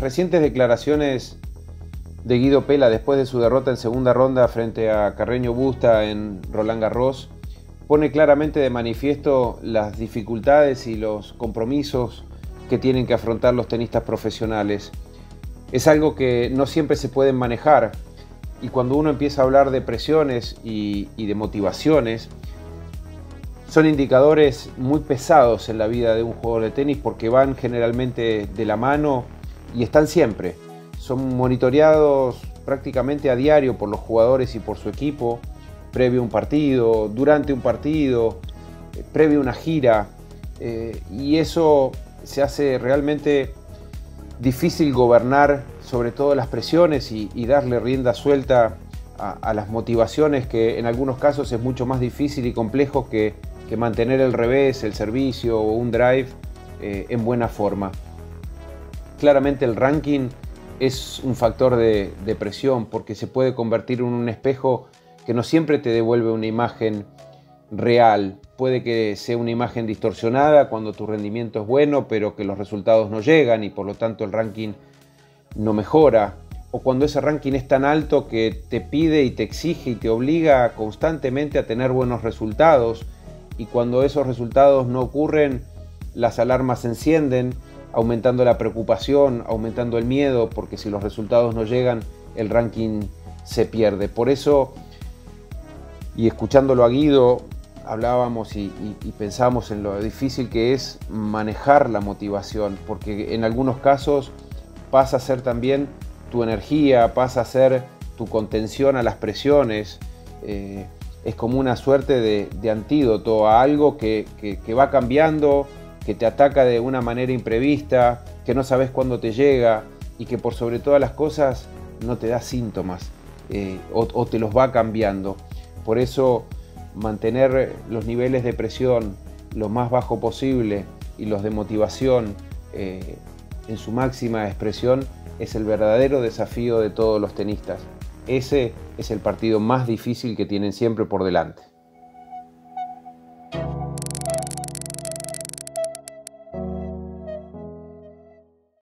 recientes declaraciones de Guido Pella después de su derrota en segunda ronda frente a Carreño Busta en Roland Garros pone claramente de manifiesto las dificultades y los compromisos que tienen que afrontar los tenistas profesionales. Es algo que no siempre se pueden manejar, y cuando uno empieza a hablar de presiones y de motivaciones, son indicadores muy pesados en la vida de un jugador de tenis, porque van generalmente de la mano y están siempre. Son monitoreados prácticamente a diario por los jugadores y por su equipo, previo a un partido, durante un partido, previo a una gira, y eso se hace realmente difícil gobernar sobre todo las presiones y darle rienda suelta a las motivaciones, que en algunos casos es mucho más difícil y complejo que mantener el revés, el servicio o un drive en buena forma. Claramente el ranking es un factor de presión, porque se puede convertir en un espejo que no siempre te devuelve una imagen real. Puede que sea una imagen distorsionada cuando tu rendimiento es bueno, pero que los resultados no llegan y por lo tanto el ranking no mejora. O cuando ese ranking es tan alto que te pide y te exige y te obliga constantemente a tener buenos resultados, y cuando esos resultados no ocurren, las alarmas se encienden, aumentando la preocupación, aumentando el miedo, porque si los resultados no llegan, el ranking se pierde. Por eso, y escuchándolo a Guido, hablábamos y pensábamos en lo difícil que es manejar la motivación, porque en algunos casos pasa a ser también tu energía, pasa a ser tu contención a las presiones. Es como una suerte de antídoto a algo que va cambiando, que te ataca de una manera imprevista, que no sabes cuándo te llega y que por sobre todas las cosas no te da síntomas o te los va cambiando. Por eso mantener los niveles de presión lo más bajo posible y los de motivación en su máxima expresión es el verdadero desafío de todos los tenistas. Ese es el partido más difícil que tienen siempre por delante.